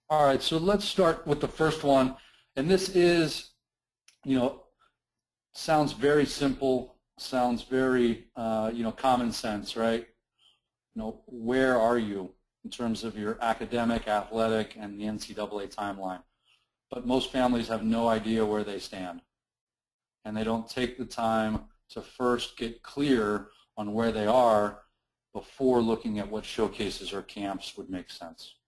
All right, so let's start with the first one. And this is, sounds very simple, sounds very, common sense, right? Where are you in terms of your academic, athletic, and the NCAA timeline? But most families have no idea where they stand. And they don't take the time to first get clear on where they are before looking at what showcases or camps would make sense.